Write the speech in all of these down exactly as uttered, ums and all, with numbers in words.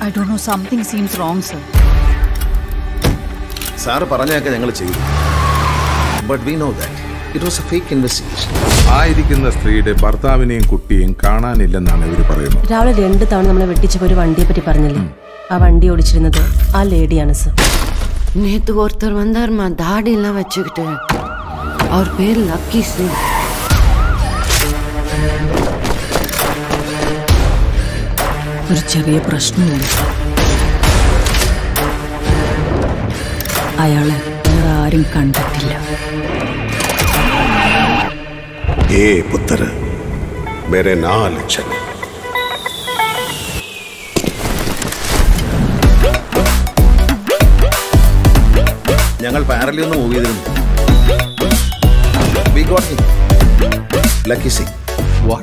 I don't know, something seems wrong, sir. Sir, പറഞ്ഞൊക്കെ ഞങ്ങൾ ചെയ്തു. But we know that it was a fake investigation. ആയിരിക്കുന്ന സ്ത്രീയുടെ ഭർത്താവിനെയും കുട്ടിയെയും കാണാനില്ലെന്നാണ് ഇവർ പറയുന്നത്. രാവിലെ രണ്ട് തവണ നമ്മളെ വെട്ടിച്ചപ്പോൾ ഒരു വണ്ടിയെ പറ്റി പറഞ്ഞില്ലേ? ആ വണ്ടി ഓടിച്ചിരുന്നത് ആ ലേഡിയാണ് സർ. നേത്തു ഒരുത്തർ വന്നാർമാ ദാടി എല്ലാം വെച്ചുകിട്ട് അവർ പേര് ലക്കി സിംഗ്. ഒരു ചെറിയ പ്രശ്നമുണ്ട്. അയാളെ വേറെ ആരും കണ്ടിട്ടില്ല. ഏ പുത്ര മേരെ നാല് ചൻ. ഞങ്ങൾ പാരലിൽ നിന്ന് മൂവ് ചെയ്തിരുന്നു. We got him. Lucky Singh. What?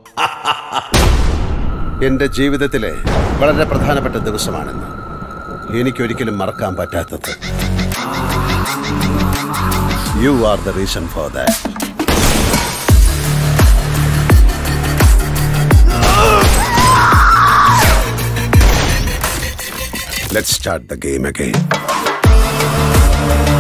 എന്റെ ജീവിതത്തിലെ വളരെ പ്രധാനപ്പെട്ട ദിവസമാണെന്ന് എനിക്കൊരിക്കലും മറക്കാൻ പറ്റാത്തത്. You are the reason for that. Let's start the game again.